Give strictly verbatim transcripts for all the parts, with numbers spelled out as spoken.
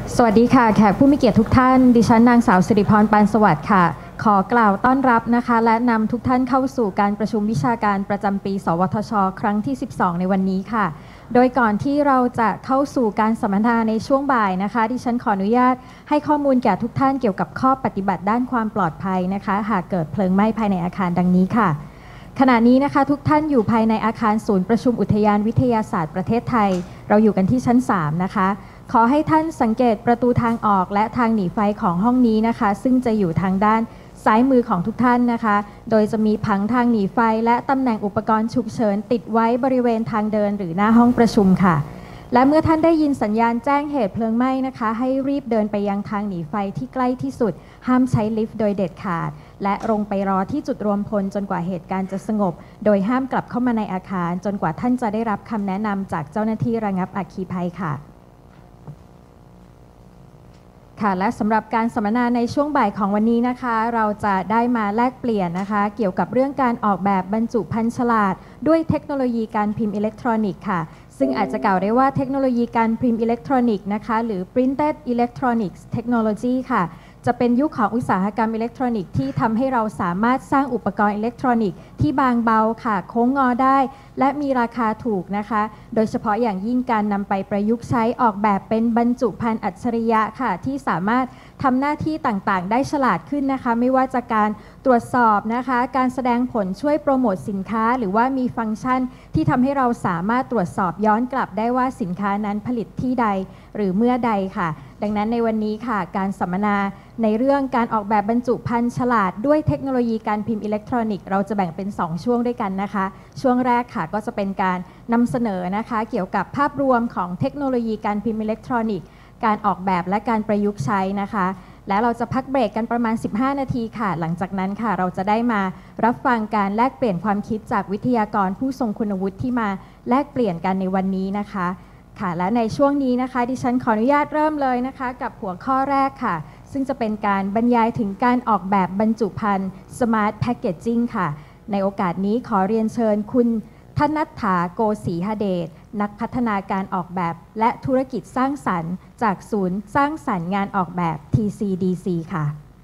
สวัสดีค่ะแขกผู้มีเกียรติทุกท่านดิฉันนางสาวสิริพรปานสวัสดิ์ค่ะขอกล่าวต้อนรับนะคะและนำทุกท่านเข้าสู่การประชุมวิชาการประจำปีสวทช ครั้งที่สิบสองในวันนี้ค่ะโดยก่อนที่เราจะเข้าสู่การสัมมนาในช่วงบ่ายนะคะดิฉันขออนุญาตให้ข้อมูลแก่ทุกท่านเกี่ยวกับข้อปฏิบัติด้านความปลอดภัยนะคะหากเกิดเพลิงไหม้ภายในอาคารดังนี้ค่ะขณะนี้นะคะทุกท่านอยู่ภายในอาคารศูนย์ประชุมอุทยานวิทยาศาสตร์ประเทศไทยเราอยู่กันที่ชั้นสามนะคะขอให้ท่านสังเกตประตูทางออกและทางหนีไฟของห้องนี้นะคะซึ่งจะอยู่ทางด้านซ้ายมือของทุกท่านนะคะโดยจะมีผังทางหนีไฟและตำแหน่งอุปกรณ์ฉุกเฉินติดไว้บริเวณทางเดินหรือหน้าห้องประชุมค่ะและเมื่อท่านได้ยินสัญญาณแจ้งเหตุเพลิงไหม้นะคะให้รีบเดินไปยังทางหนีไฟที่ใกล้ที่สุดห้ามใช้ลิฟต์โดยเด็ดขาดและลงไปรอที่จุดรวมพลจนกว่าเหตุการณ์จะสงบโดยห้ามกลับเข้ามาในอาคารจนกว่าท่านจะได้รับคำแนะนำจากเจ้าหน้าที่ระงับอัคคีภัยค่ะค่ะและสำหรับการสัมมนาในช่วงบ่ายของวันนี้นะคะเราจะได้มาแลกเปลี่ยนนะคะเกี่ยวกับเรื่องการออกแบบบรรจุภัณฑ์ฉลาดด้วยเทคโนโลยีการพิมพ์อิเล็กทรอนิกส์ค่ะซึ่งอาจจะกล่าวได้ว่าเทคโนโลยีการพิมพ์อิเล็กทรอนิกส์นะคะหรือ Printed Electronics Technology ค่ะจะเป็นยุคของอุตสาหกรรมอิเล็กทรอนิกส์ที่ทำให้เราสามารถสร้างอุปกรณ์อิเล็กทรอนิกส์ที่บางเบาค่ะโค้งงอได้และมีราคาถูกนะคะโดยเฉพาะอย่างยิ่งการนำไปประยุกต์ใช้ออกแบบเป็นบรรจุภัณฑ์อัจฉริยะค่ะที่สามารถทำหน้าที่ต่างๆได้ฉลาดขึ้นนะคะไม่ว่าจะการตรวจสอบนะคะการแสดงผลช่วยโปรโมทสินค้าหรือว่ามีฟังก์ชันที่ทำให้เราสามารถตรวจสอบย้อนกลับได้ว่าสินค้านั้นผลิตที่ใดหรือเมื่อใดค่ะดังนั้นในวันนี้ค่ะการสัมมนาในเรื่องการออกแบบบรรจุภัณฑ์ฉลาดด้วยเทคโนโลยีการพิมพ์อิเล็กทรอนิกส์เราจะแบ่งเป็นสองช่วงด้วยกันนะคะช่วงแรกค่ะก็จะเป็นการนำเสนอนะคะเกี่ยวกับภาพรวมของเทคโนโลยีการพิมพ์อิเล็กทรอนิกส์การออกแบบและการประยุกต์ใช้นะคะและเราจะพักเบรกกันประมาณสิบห้านาทีค่ะหลังจากนั้นค่ะเราจะได้มารับฟังการแลกเปลี่ยนความคิดจากวิทยากรผู้ทรงคุณวุฒิที่มาแลกเปลี่ยนกันในวันนี้นะคะค่ะและในช่วงนี้นะคะดิฉันขออนุญาตเริ่มเลยนะคะกับหัวข้อแรกค่ะซึ่งจะเป็นการบรรยายถึงการออกแบบบรรจุภัณฑ์ Smart Packaging ค่ะในโอกาสนี้ขอเรียนเชิญคุณธนัฐฐาโกสีหเดชนักพัฒนาการออกแบบและธุรกิจสร้างสรรค์จากศูนย์สร้างสรรค์งานออกแบบ ที ซี ดี ซี ค่ะ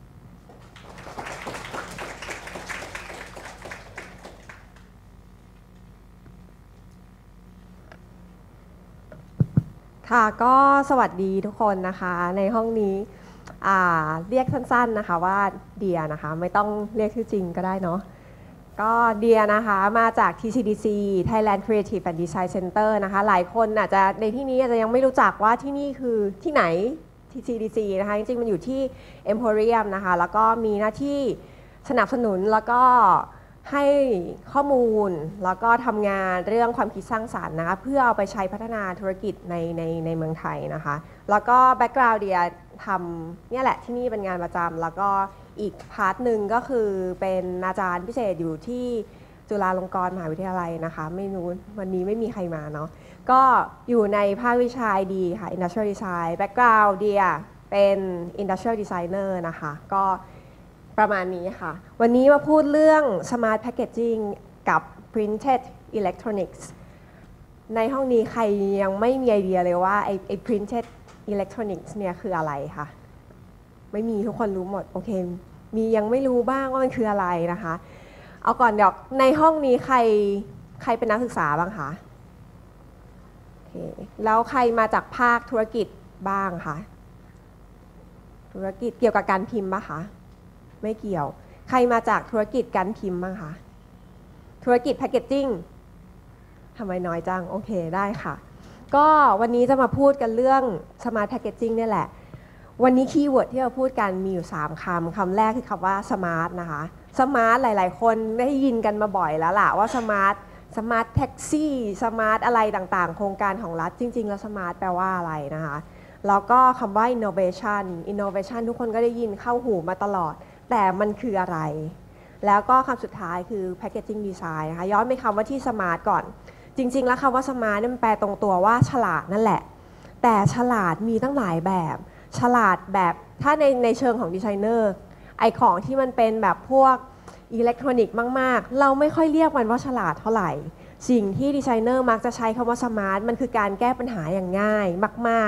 ค่ะก็สวัสดีทุกคนนะคะในห้องนี้เรียกสั้นๆนะคะว่าเดียนะคะไม่ต้องเรียกชื่อจริงก็ได้เนาะก็เดียนะคะมาจาก ที ซี ดี ซี Thailand Creative and Design Center นะคะหลายคนอาจจะในที่นี้อาจจะยังไม่รู้จักว่าที่นี่คือที่ไหน ที ซี ดี ซี นะคะจริงๆมันอยู่ที่ Emporium นะคะแล้วก็มีหน้าที่สนับสนุนแล้วก็ให้ข้อมูลแล้วก็ทำงานเรื่องความคิดสร้างสรรค์นะคะเพื่อเอาไปใช้พัฒนาธุรกิจในในในเมืองไทยนะคะแล้วก็แบ็กกราวด์เดียทำเนี่ยแหละที่นี่เป็นงานประจำแล้วก็อีกพาร์ทหนึ่งก็คือเป็นอาจารย์พิเศษอยู่ที่จุฬาลงกรณ์มหาวิทยาลัยนะคะไม่รู้วันนี้ไม่มีใครมาเนาะก็อยู่ในภาควิชาดีค่ะ Industrial Design แบ็กกราวด์เดียเป็น Industrial Designer นะคะก็ประมาณนี้ค่ะวันนี้มาพูดเรื่อง Smart Packaging กับ Printed Electronics ในห้องนี้ใครยังไม่มีไอเดียเลยว่าไอ้ไอ้ Printed Electronics เนี่ยคืออะไรคะไม่มีทุกคนรู้หมดโอเคมียังไม่รู้บ้างว่ามันคืออะไรนะคะเอาก่อนเดี๋ยวในห้องนี้ใครใครเป็นนักศึกษาบ้างคะโอเคแล้วใครมาจากภาคธุรกิจบ้างคะธุรกิจเกี่ยวกับการพิมพ์ป่ะคะไม่เกี่ยวใครมาจากธุรกิจการพิมพ์บ้างคะธุรกิจแพคเกจจิ้งทำไมน้อยจังโอเคได้ค่ะก็วันนี้จะมาพูดกันเรื่อง Smart Packaging นี่แหละวันนี้คีย์เวิร์ดที่เราพูดกันมีอยู่สามคำคำแรกคือคำว่า Smart นะคะ Smart หลายๆคนได้ยินกันมาบ่อยแล้วล่ะว่า Smart Smart Taxi Smart อะไรต่างๆโครงการของรัฐจริงๆแล้ว Smart แปลว่าอะไรนะคะแล้วก็คำว่า Innovation Innovation ทุกคนก็ได้ยินเข้าหูมาตลอดแต่มันคืออะไรแล้วก็คำสุดท้ายคือ Packaging Design นะคะย้อนไปคำว่าที่ Smart ก่อนจริงๆแล้วคำว่า Smart นี่มันแปลตรงตัวว่าฉลาดนั่นแหละแต่ฉลาดมีตั้งหลายแบบฉลาดแบบถ้าในในเชิงของดีไซเนอร์ไอของที่มันเป็นแบบพวกอิเล็กทรอนิกส์มากๆเราไม่ค่อยเรียกมันว่าฉลาดเท่าไหร่สิ่งที่ดีไซเนอร์มักจะใช้คำว่า Smart มันคือการแก้ปัญหาอย่างง่ายมากๆ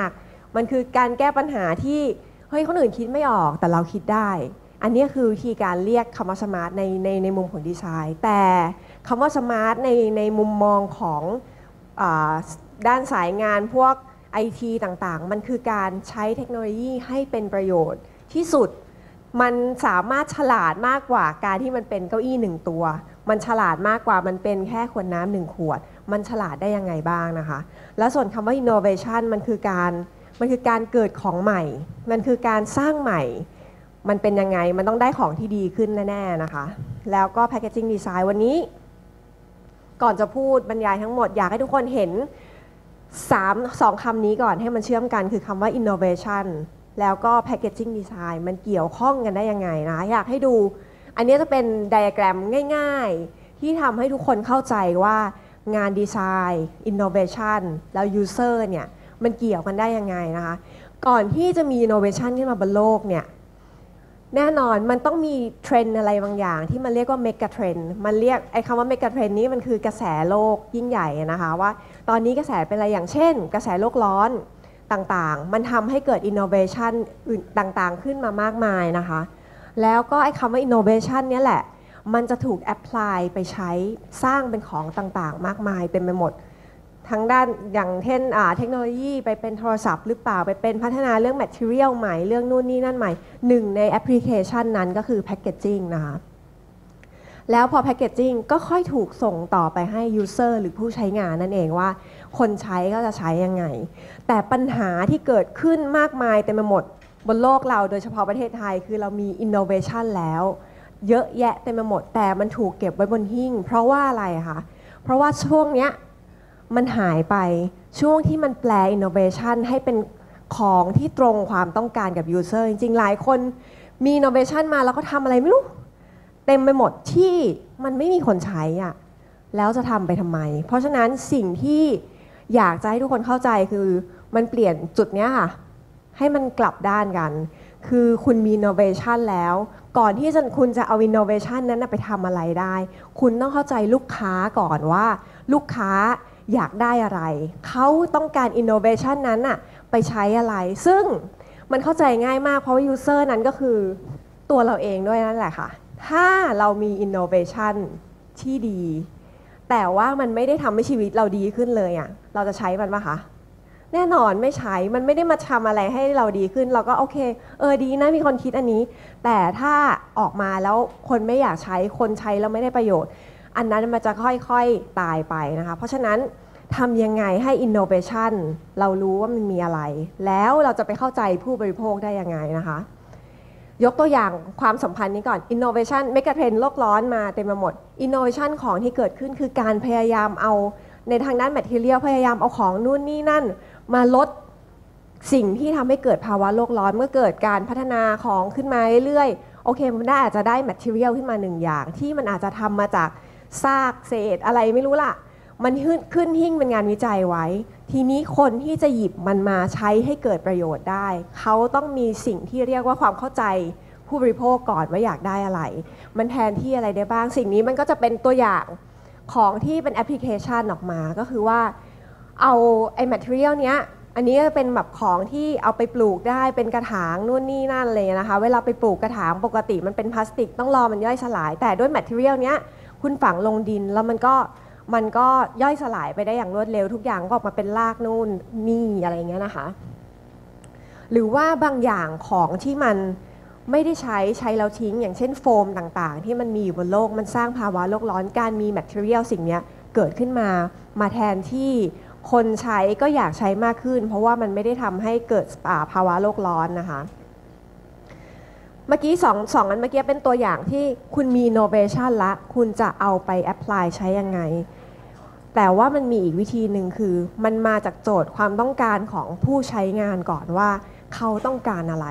มันคือการแก้ปัญหาที่เฮ้ยคนอื่นคิดไม่ออกแต่เราคิดได้อันนี้คือวิธีการเรียกคำว่าสมาร์ทในในในมุมของดีไซน์แต่คำว่าสมาร์ทในในมุมมองของอาด้านสายงานพวก ไอ ที ต่างๆมันคือการใช้เทคโนโลยีให้เป็นประโยชน์ที่สุดมันสามารถฉลาดมากกว่าการที่มันเป็นเก้าอี้หนึ่งตัวมันฉลาดมากกว่ามันเป็นแค่ขวดน้ำหนึ่งขวดมันฉลาดได้ยังไงบ้างนะคะและส่วนคำว่า innovation มันคือการมันคือการเกิดของใหม่มันคือการสร้างใหม่มันเป็นยังไงมันต้องได้ของที่ดีขึ้นแน่ๆนะคะแล้วก็ packaging design วันนี้ก่อนจะพูดบรรยายทั้งหมดอยากให้ทุกคนเห็นสาม สองคำนี้ก่อนให้มันเชื่อมกันคือคำว่า innovation แล้วก็ packaging design มันเกี่ยวข้องกันได้ยังไงนะอยากให้ดูอันนี้จะเป็นไดอะแกรมง่ายๆที่ทำให้ทุกคนเข้าใจว่างานดีไซน์ innovation แล้ว user เนี่ยมันเกี่ยวกันได้ยังไงนะคะก่อนที่จะมี innovation ขึ้นมาบนโลกเนี่ยแน่นอนมันต้องมีเทรนด์อะไรบางอย่างที่มันเรียกว่าเมกะเทรนด์มันเรียกไอ้คำว่าเมกะเทรนด์นี้มันคือกระแสโลกยิ่งใหญ่นะคะว่าตอนนี้กระแสเป็นอะไรอย่างเช่นกระแสโลกร้อนต่างๆมันทำให้เกิด innovation อื่นต่างๆขึ้นมามากมายนะคะแล้วก็ไอ้คำว่า innovation เนี่ยแหละมันจะถูก apply ไปใช้สร้างเป็นของต่างๆมากมายเต็มไปหมดทั้งด้านอย่างเช่นเทคโนโลยีไปเป็นโทรศัพท์หรือเปล่าไปเป็นพัฒนาเรื่อง material ใหม่เรื่องนู่นนี่นั่นใหม่หนึ่งในแอปพลิเคชันนั้นก็คือ packaging นะคะแล้วพอ packaging ก็ค่อยถูกส่งต่อไปให้ user หรือผู้ใช้งานนั่นเองว่าคนใช้ก็จะใช้ยังไงแต่ปัญหาที่เกิดขึ้นมากมายเต็มไปหมดบนโลกเราโดยเฉพาะประเทศไทยคือเรามี innovation แล้วเยอะแยะเต็มไปหมดแต่มันถูกเก็บไว้บนหิ้งเพราะว่าอะไรคะเพราะว่าช่วงเนี้ยมันหายไปช่วงที่มันแปล innovation ให้เป็นของที่ตรงความต้องการกับ user จริงๆหลายคนมี innovation มาแล้วก็ทำอะไรไม่รู้เต็มไปหมดที่มันไม่มีคนใช้อ่ะแล้วจะทำไปทำไมเพราะฉะนั้นสิ่งที่อยากจะให้ทุกคนเข้าใจคือมันเปลี่ยนจุดเนี้ยค่ะให้มันกลับด้านกันคือคุณมี innovation แล้วก่อนที่จะคุณจะเอา innovation นั้นไปทำอะไรได้คุณต้องเข้าใจลูกค้าก่อนว่าลูกค้าอยากได้อะไรเขาต้องการ innovation นั้นอะไปใช้อะไรซึ่งมันเข้าใจง่ายมากเพราะว่า user นั้นก็คือตัวเราเองด้วยนั่นแหละค่ะถ้าเรามี innovation ที่ดีแต่ว่ามันไม่ได้ทำให้ชีวิตเราดีขึ้นเลยอะเราจะใช้มันปะคะแน่นอนไม่ใช้มันไม่ได้มาทำอะไรให้เราดีขึ้นเราก็โอเคเออดีนะมีคนคิดอันนี้แต่ถ้าออกมาแล้วคนไม่อยากใช้คนใช้แล้วไม่ได้ประโยชน์อันนั้นมันจะค่อยๆตายไปนะคะเพราะฉะนั้นทำยังไงให้ innovation เรารู้ว่ามันมีอะไรแล้วเราจะไปเข้าใจผู้บริโภคได้ยังไงนะคะยกตัวอย่างความสัมพันธ์นี้ก่อน innovation เมกะเทรนด์โลกร้อนมาเต็มไปหมด innovation ของที่เกิดขึ้นคือการพยายามเอาในทางด้าน material พยายามเอาของนู่นนี่นั่นมาลดสิ่งที่ทำให้เกิดภาวะโลกร้อนเมื่อเกิดการพัฒนาของขึ้นมาเรื่อยๆโอเคมันได้อาจจะได้ material ขึ้นมาหนึ่งอย่างที่มันอาจจะทำมาจากซากเศษอะไรไม่รู้ล่ะมันขึ้นหิ้งเป็นงานวิจัยไว้ทีนี้คนที่จะหยิบมันมาใช้ให้เกิดประโยชน์ได้เขาต้องมีสิ่งที่เรียกว่าความเข้าใจผู้บริโภคก่อนว่าอยากได้อะไรมันแทนที่อะไรได้บ้างสิ่งนี้มันก็จะเป็นตัวอย่างของที่เป็นแอปพลิเคชันออกมาก็คือว่าเอาไอ้ material เนี้ยอันนี้จะเป็นแบบของที่เอาไปปลูกได้เป็นกระถางนู่นนี่นั่นเลยนะคะเวลาไปปลูกกระถางปกติมันเป็นพลาสติกต้องรอมันย่อยสลายแต่ด้วย material เนี้ยคุณฝังลงดินแล้วมันก็มันก็ย่อยสลายไปได้อย่างรวดเร็วทุกอย่างก็ออกมาเป็นรากนู่นนี่อะไรเงี้ยนะคะหรือว่าบางอย่างของที่มันไม่ได้ใช้ใช้แล้วทิ้งอย่างเช่นโฟมต่างๆที่มันมีอยู่บนโลกมันสร้างภาวะโลกร้อนการมี material สิ่งนี้เกิดขึ้นมามาแทนที่คนใช้ก็อยากใช้มากขึ้นเพราะว่ามันไม่ได้ทำให้เกิดภาวะโลกร้อนนะคะเมื่อกี้สองสองอันเมื่อกี้เป็นตัวอย่างที่คุณมี innovation ละคุณจะเอาไป apply ใช้ยังไงแต่ว่ามันมีอีกวิธีหนึ่งคือมันมาจากโจทย์ความต้องการของผู้ใช้งานก่อนว่าเขาต้องการอะไร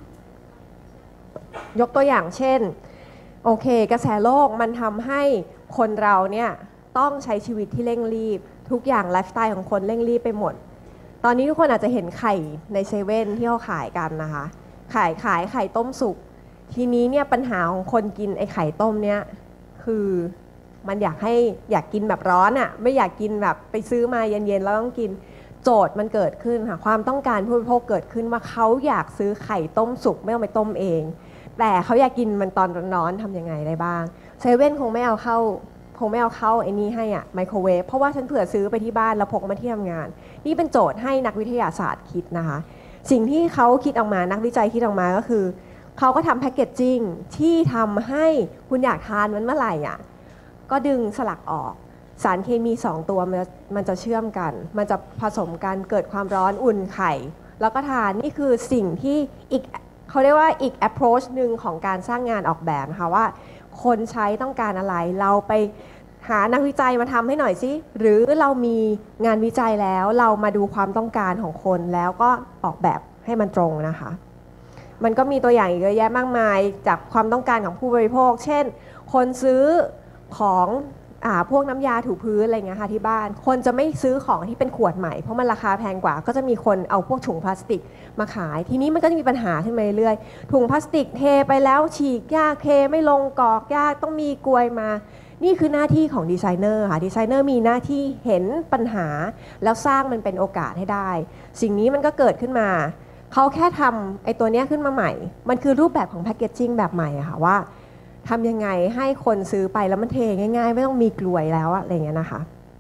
ยกตัวอย่างเช่นโอเคกระแสโลกมันทำให้คนเราเนี่ยต้องใช้ชีวิตที่เร่งรีบทุกอย่างไลฟ์สไตล์ของคนเร่งรีบไปหมดตอนนี้ทุกคนอาจจะเห็นไข่ในเซเว่นที่เขาขายกันนะคะขายขายไข่ต้มสุกทีนี้เนี่ยปัญหาของคนกินไอ้ไข่ต้มเนี่ยคือมันอยากให้อยากกินแบบร้อนอะ่ะไม่อยากกินแบบไปซื้อมาเย็นๆแล้วต้องกินโจทย์มันเกิดขึ้นค่ะความต้องการผู้บริโภคเกิดขึ้นว่าเขาอยากซื้อไข่ต้มสุกไม่ต้องไปต้มเองแต่เขาอยากกินมันตอนร้อนๆทำยังไงได้บ้างเซเว่นคงไม่เอาเข้าคงไม่เอาเข้าไอ้นี้ให้อะไมโครเวฟเพราะว่าฉันเผื่อซื้อไปที่บ้านแล้วพกมาที่ทำงานนี่เป็นโจทย์ให้นักวิทยาศาสตร์คิดนะคะสิ่งที่เขาคิดออกมานักวิจัยคิดออกมาก็คือเขาก็ทำแพคเกจจิ้งที่ทำให้คุณอยากทานมันเมื่อไหร่อ่ะก็ดึงสลักออกสารเคมีสองตัวมันจะมันจะเชื่อมกันมันจะผสมกันเกิดความร้อนอุ่นไข่แล้วก็ทานนี่คือสิ่งที่อีกเขาเรียกว่าอีก approach หนึ่งของการสร้างงานออกแบบนะคะว่าคนใช้ต้องการอะไรเราไปหานักวิจัยมาทำให้หน่อยสิหรือเรามีงานวิจัยแล้วเรามาดูความต้องการของคนแล้วก็ออกแบบให้มันตรงนะคะมันก็มีตัวอย่างอีกเยอะแยะมากมายจากความต้องการของผู้บริโภคเช่นคนซื้อของอ่าพวกน้ำยาถูพื้นอะไรเงี้ยค่ะที่บ้านคนจะไม่ซื้อของที่เป็นขวดใหม่เพราะมันราคาแพงกว่าก็จะมีคนเอาพวกถุงพลาสติกมาขายทีนี้มันก็จะมีปัญหาขึ้นมาเรื่อยๆถุงพลาสติกเทไปแล้วฉีกยากเทไม่ลงกรอกยากต้องมีกลวยมานี่คือหน้าที่ของดีไซเนอร์ค่ะดีไซเนอร์มีหน้าที่เห็นปัญหาแล้วสร้างมันเป็นโอกาสให้ได้สิ่งนี้มันก็เกิดขึ้นมาเขาแค่ทำไอ้ตัวนี้ขึ้นมาใหม่มันคือรูปแบบของแพคเกจจิ้งแบบใหม่อะค่ะว่าทำยังไงให้คนซื้อไปแล้วมันเทง่ายๆไม่ต้องมีกลวยแล้วอะไรเงี้ยนะคะ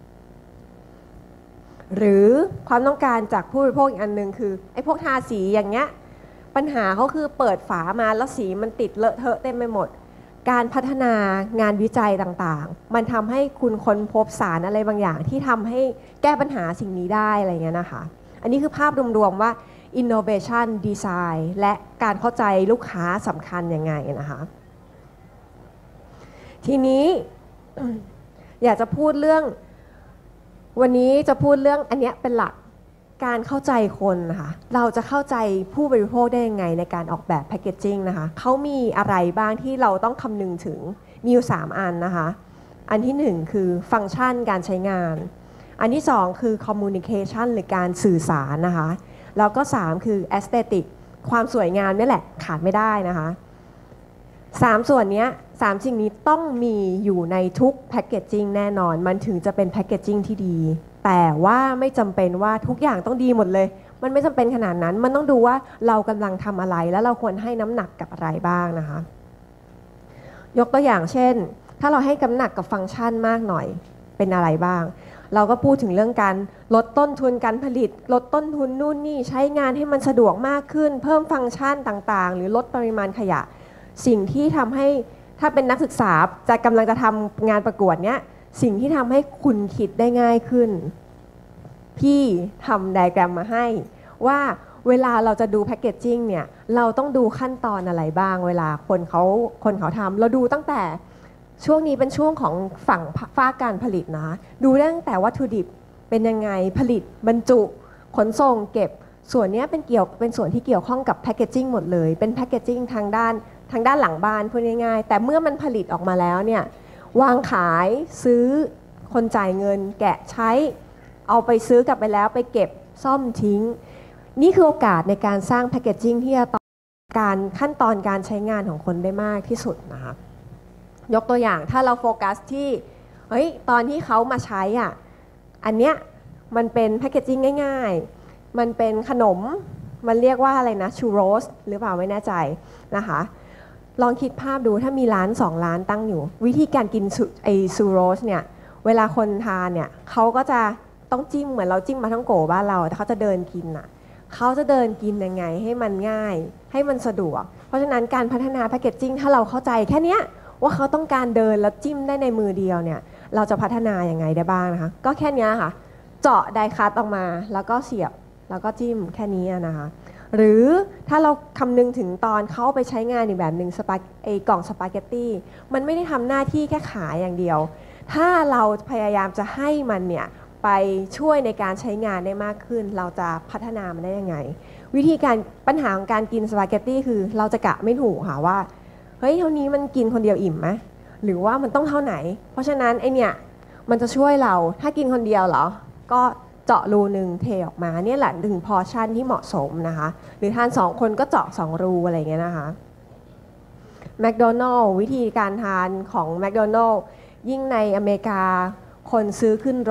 หรือความต้องการจากผู้บริโภคอีกอันนึงคือไอ้พวกทาสีอย่างเงี้ยปัญหาเขาคือเปิดฝามาแล้วสีมันติดเลอะเทอะเต็มไปหมดการพัฒนางานวิจัยต่างๆมันทำให้คุณค้นพบสารอะไรบางอย่างที่ทำให้แก้ปัญหาสิ่งนี้ได้อะไรเงี้ยนะคะอันนี้คือภาพรวมๆว่า innovation design และการเข้าใจลูกค้าสำคัญยังไงนะคะทีนี้อยากจะพูดเรื่องวันนี้จะพูดเรื่องอันเนี้ยเป็นหลักการเข้าใจคนนะคะเราจะเข้าใจผู้บริโภคได้ยังไงในการออกแบบแพคเกจจิ้งนะคะเขามีอะไรบ้างที่เราต้องคำนึงถึงมีอยู่สามอันนะคะอันที่หนึ่งคือฟังก์ชันการใช้งานอันที่สองคือคอมมูนิเคชันหรือการสื่อสารนะคะแล้วก็สามคือแอสเตติกความสวยงามนี่แหละขาดไม่ได้นะคะสามส่วนนี้สามสิ่งนี้ต้องมีอยู่ในทุกแพคเกจจิ้งแน่นอนมันถึงจะเป็นแพคเกจจิ้งที่ดีแต่ว่าไม่จำเป็นว่าทุกอย่างต้องดีหมดเลยมันไม่จำเป็นขนาดนั้นมันต้องดูว่าเรากำลังทำอะไรแล้วเราควรให้น้ำหนักกับอะไรบ้างนะคะยกตัวอย่างเช่นถ้าเราให้น้ำหนักกับฟังก์ชันมากหน่อยเป็นอะไรบ้างเราก็พูดถึงเรื่องการลดต้นทุนการผลิตลดต้นทุนนู่นนี่ใช้งานให้มันสะดวกมากขึ้นเพิ่มฟังก์ชันต่างๆหรือลดปริมาณขยะสิ่งที่ทำให้ถ้าเป็นนักศึกษาจะกำลังจะทำงานประกวดเนี้ยสิ่งที่ทำให้คุณคิดได้ง่ายขึ้นพี่ทำไดอะแกรมมาให้ว่าเวลาเราจะดูแพคเกจจิ้งเนี่ยเราต้องดูขั้นตอนอะไรบ้างเวลาคนเขาคนเขาทำเราดูตั้งแต่ช่วงนี้เป็นช่วงของฝั่งภาคการผลิตนะดูได้ตั้งแต่วัตถุดิบเป็นยังไงผลิตบรรจุขนส่งเก็บส่วนนี้เป็นเกี่ยวเป็นส่วนที่เกี่ยวข้องกับแพคเกจจิ้งหมดเลยเป็นแพคเกจจิ้งทางด้านทางด้านหลังบ้านพูดง่ายๆแต่เมื่อมันผลิตออกมาแล้วเนี่ยวางขายซื้อคนจ่ายเงินแกะใช้เอาไปซื้อกลับไปแล้วไปเก็บซ่อมทิ้งนี่คือโอกาสในการสร้างแพคเกจจิ้งที่จะต่อการขั้นตอนการใช้งานของคนได้มากที่สุดนะคะยกตัวอย่างถ้าเราโฟกัสที่เฮ้ยตอนที่เขามาใช้อ่ะอันเนี้ยมันเป็นแพคเกจจิ้งง่ายๆมันเป็นขนมมันเรียกว่าอะไรนะชูโรสหรือเปล่าไม่แน่ใจนะคะลองคิดภาพดูถ้ามีร้านสองร้านตั้งอยู่วิธีการกินไอซูโรสเนี่ยเวลาคนทานเนี่ยเขาก็จะต้องจิ้มเหมือนเราจิ้มมาทั้งโกบ้านเราแต่เขาจะเดินกินอ่ะเขาจะเดินกินยังไงให้มันง่ายให้มันสะดวกเพราะฉะนั้นการพัฒนาแพคเกจจิ้งถ้าเราเข้าใจแค่เนี้ยว่าเขาต้องการเดินแล้วจิ้มได้ในมือเดียวเนี่ยเราจะพัฒนาอย่างไงได้บ้างนะคะก็แค่นี้ค่ะเจาะไดคัตออกมาแล้วก็เสียบแล้วก็จิ้มแค่นี้นะคะหรือถ้าเราคำนึงถึงตอนเขาไปใช้งานอีกแบบหนึ่งสปาไอกล่องสปาเกตตี้มันไม่ได้ทำหน้าที่แค่ขายอย่างเดียวถ้าเราพยายามจะให้มันเนี่ยไปช่วยในการใช้งานได้มากขึ้นเราจะพัฒนามันได้ยังไงวิธีการปัญหาของการกินสปาเกตตี้คือเราจะกะไม่ถูกค่ะว่าเฮ้ยเท่านี้มันกินคนเดียวอิ่มไหมหรือว่ามันต้องเท่าไหนเพราะฉะนั้นไอเนี่ยมันจะช่วยเราถ้ากินคนเดียวเหรอก็เจาะรูหนึ่งเทออกมาเนี่ยแหละถึงพอชั่นที่เหมาะสมนะคะหรือทานสองคนก็เจาะสองรูอะไรเงี้ยนะคะแมคโดนัลล์วิธีการทานของแมคโดนัลล์ยิ่งในอเมริกาคนซื้อขึ้นรถ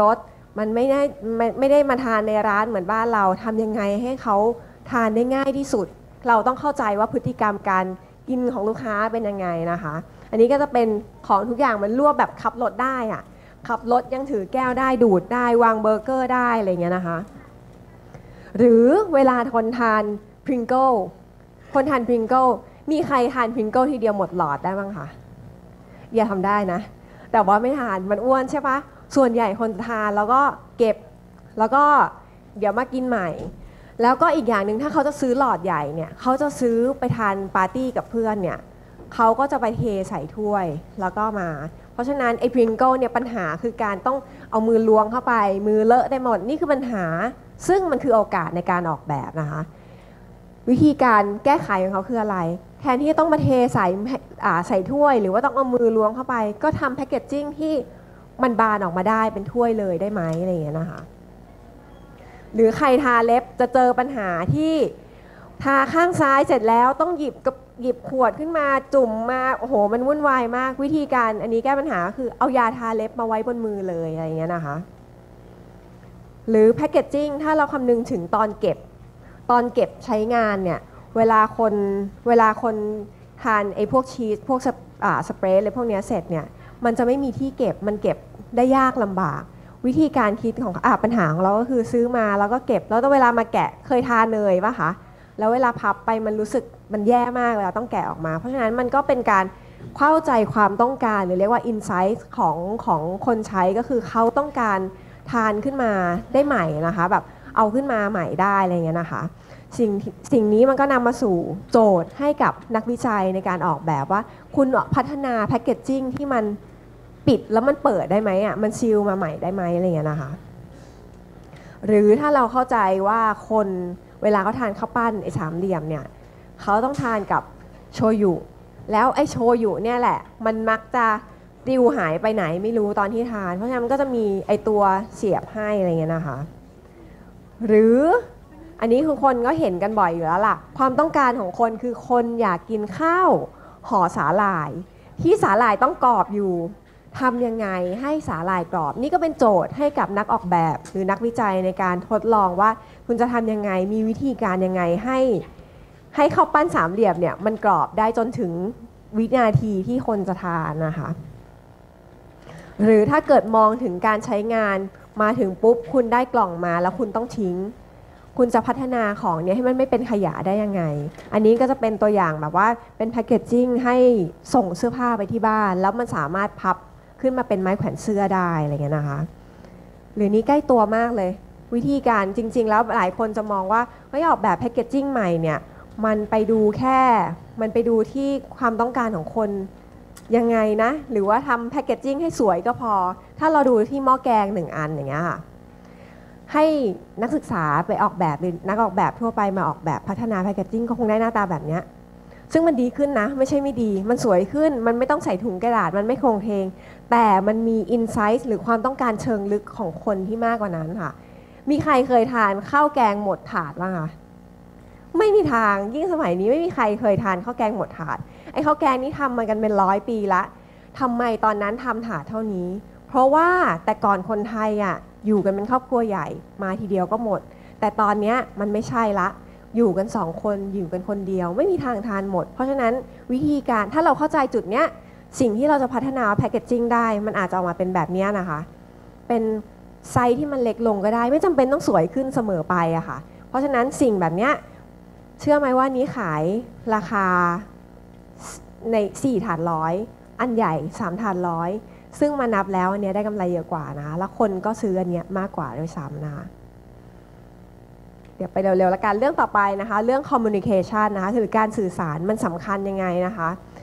มันไม่ได้ไม่ไม่ได้มาทานในร้านเหมือนบ้านเราทำยังไงให้เขาทานได้ง่ายที่สุดเราต้องเข้าใจว่าพฤติกรรมการกินของลูกค้าเป็นยังไงนะคะอันนี้ก็จะเป็นของทุกอย่างมันรวบแบบขับรถได้อะขับรถยังถือแก้วได้ดูดได้วางเบอร์เกอร์ได้อะไรเงี้ยนะคะหรือเวลาคนทานพริงเกิลคนทานพริงเกิลมีใครทานพริงเกิลทีเดียวหมดหลอดได้บ้างคะอย่าทำได้นะแต่ว่าไม่ทานมันอ้วนใช่ปะส่วนใหญ่คนทานแล้วก็เก็บแล้วก็เดี๋ยวมากินใหม่แล้วก็อีกอย่างหนึ่งถ้าเขาจะซื้อหลอดใหญ่เนี่ยเขาจะซื้อไปทานปาร์ตี้กับเพื่อนเนี่ยเขาก็จะไปเทใส่ถ้วยแล้วก็มาเพราะฉะนั้นไอ้พริงเกิลเนี่ยปัญหาคือการต้องเอามือล้วงเข้าไปมือเลอะได้หมดนี่คือปัญหาซึ่งมันคือโอกาสในการออกแบบนะคะวิธีการแก้ไขของเขาคืออะไรแทนที่จะต้องมาเทใส่ใส่ถ้วยหรือว่าต้องเอามือล้วงเข้าไปก็ทำแพคเกจจิ้งที่มันบานออกมาได้เป็นถ้วยเลยได้ไหมอะไรอย่างเงี้ยนะคะหรือใครทาเล็บจะเจอปัญหาที่ทาข้างซ้ายเสร็จแล้วต้องหยิบกับหยิบขวดขึ้นมาจุ่มมาโอ้โหมันวุ่นวายมากวิธีการอันนี้แก้ปัญหาคือเอายาทาเล็บมาไว้บนมือเลยอะไรอย่างเงี้ยนะคะหรือแพคเกจจิ้งถ้าเราคำนึงถึงตอนเก็บตอนเก็บใช้งานเนี่ยเวลาคนเวลาคนทานไอ้พวกชีสพวกสเปรย์อะไรพวกนี้เสร็จเนี่ยมันจะไม่มีที่เก็บมันเก็บได้ยากลำบากวิธีการคิดของอ่ะปัญหาของเราก็คือซื้อมาแล้วก็เก็บแล้วเวลามาแกะเคยทานเนยป่ะคะแล้วเวลาพับไปมันรู้สึกมันแย่มากเวลาต้องแกะออกมาเพราะฉะนั้นมันก็เป็นการเข้าใจความต้องการหรือเรียกว่าอินไซต์ของของคนใช้ก็คือเขาต้องการทานขึ้นมาได้ใหม่นะคะแบบเอาขึ้นมาใหม่ได้อะไรเงี้ยนะคะสิ่งสิ่งนี้มันก็นำมาสู่โจทย์ให้กับนักวิจัยในการออกแบบว่าคุณพัฒนาแพคเกจจิ้งที่มันปิดแล้วมันเปิดได้ไหมอ่ะมันซีลมาใหม่ได้ไหมอะไรเงี้ยนะคะหรือถ้าเราเข้าใจว่าคนเวลาเขาทานข้าวปั้นไอ้สามเหลี่ยมเนี่ยเขาต้องทานกับโชยุแล้วไอ้โชยุเนี่ยแหละมันมักจะดิวหายไปไหนไม่รู้ตอนที่ทานเพราะฉะนั้นมันก็จะมีไอ้ตัวเสียบให้อะไรเงี้ยนะคะหรืออันนี้คือคนก็เห็นกันบ่อยอยู่แล้วล่ะความต้องการของคนคือคนอยากกินข้าวห่อสาหร่ายที่สาหร่ายต้องกรอบอยู่ทำยังไงให้สาหร่ายกรอบนี่ก็เป็นโจทย์ให้กับนักออกแบบหรือนักวิจัยในการทดลองว่าคุณจะทำยังไงมีวิธีการยังไงให้ให้ข้าวปั้นสามเหลี่ยมเนี่ยมันกรอบได้จนถึงวินาทีที่คนจะทานนะคะหรือถ้าเกิดมองถึงการใช้งานมาถึงปุ๊บคุณได้กล่องมาแล้วคุณต้องทิ้งคุณจะพัฒนาของเนี่ยให้มันไม่เป็นขยะได้ยังไงอันนี้ก็จะเป็นตัวอย่างแบบว่าเป็นแพคเกจจิ้งให้ส่งเสื้อผ้าไปที่บ้านแล้วมันสามารถพับขึ้นมาเป็นไม้แขวนเสื้อได้อะไรเงี้ยนะคะหรือนี้ใกล้ตัวมากเลยวิธีการจริงๆแล้วหลายคนจะมองว่าเฮ้ยออกแบบแพคเกจจิ้งใหม่เนี่ยมันไปดูแค่มันไปดูที่ความต้องการของคนยังไงนะหรือว่าทำแพคเกจจิ้งให้สวยก็พอถ้าเราดูที่หม้อแกงหนึ่งอันอย่างเงี้ยค่ะให้นักศึกษาไปออกแบบหรือนักออกแบบทั่วไปมาออกแบบพัฒนาแพคเกจจิ้งก็คงได้หน้าตาแบบเนี้ยซึ่งมันดีขึ้นนะไม่ใช่ไม่ดีมันสวยขึ้นมันไม่ต้องใส่ถุงกระดาษมันไม่โครงเพลงแต่มันมีอินไซต์หรือความต้องการเชิงลึกของคนที่มากกว่านั้นค่ะมีใครเคยทานข้าวแกงหมดถาดบ้างคะไม่มีทางยิ่งสมัยนี้ไม่มีใครเคยทานข้าวแกงหมดถาดไอ้ข้าวแกงนี้ทำมากันเป็นร้อยปีละทำไมตอนนั้นทำถาดเท่านี้เพราะว่าแต่ก่อนคนไทยอ่ะอยู่กันเป็นครอบครัวใหญ่มาทีเดียวก็หมดแต่ตอนนี้มันไม่ใช่ละอยู่กันสองคนอยู่กันคนเดียวไม่มีทางทานหมดเพราะฉะนั้นวิธีการถ้าเราเข้าใจจุดเนี้ยสิ่งที่เราจะพัฒนาแพคเกจจิ้งได้มันอาจจะออกมาเป็นแบบนี้นะคะเป็นไซส์ที่มันเล็กลงก็ได้ไม่จำเป็นต้องสวยขึ้นเสมอไปอะค่ะเพราะฉะนั้นสิ่งแบบเนี้ยเชื่อไหมว่านี้ขายราคาในสี่ถาดร้อยอันใหญ่สามถาดร้อยซึ่งมานับแล้วอันนี้ได้กำไรเยอะกว่านะแล้วคนก็ซื้ออันนี้มากกว่าด้วยซ้ำนะคะเดี๋ยวไปเร็วๆแล้วกันเรื่องต่อไปนะคะเรื่อง communication นะคะคือการสื่อสารมันสำคัญยังไงนะคะ